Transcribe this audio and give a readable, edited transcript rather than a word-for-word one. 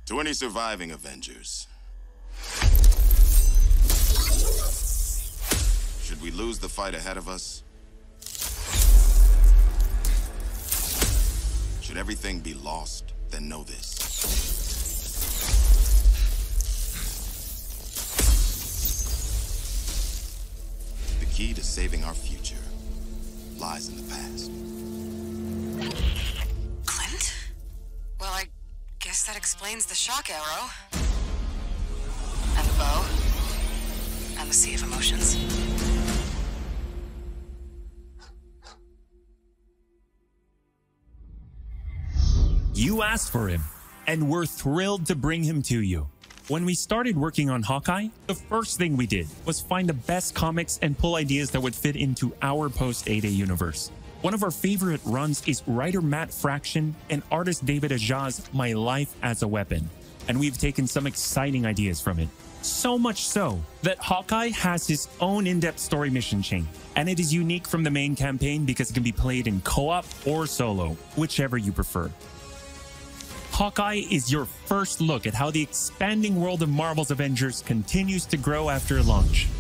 To any surviving Avengers, should we lose the fight ahead of us? Should everything be lost, then know this. The key to saving our future lies in the past. Clint? Well, I guess that explains the shock arrow. And the bow. And the sea of emotions. You asked for him, and we're thrilled to bring him to you. When we started working on Hawkeye, the first thing we did was find the best comics and pull ideas that would fit into our post-A-Day universe. One of our favorite runs is writer Matt Fraction and artist David Aja's My Life as a Weapon, and we've taken some exciting ideas from it. So much so that Hawkeye has his own in-depth story mission chain, and it is unique from the main campaign because it can be played in co-op or solo, whichever you prefer. Hawkeye is your first look at how the expanding world of Marvel's Avengers continues to grow after launch.